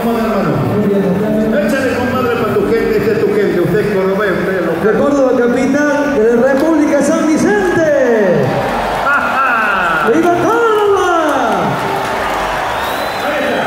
vamos a dar mano. Échale, compadre, para tu gente, este es tu gente, usted es cordobés, usted es local. De Córdoba capital, de la República San Vicente. ¡Viva Córdoba! Ahí está.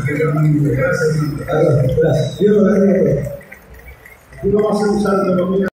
Gracias. Dios lo bendiga. Tú no vas a usar